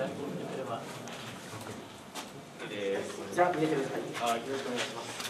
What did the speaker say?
じゃあ、見ててください。よろしくお願いします。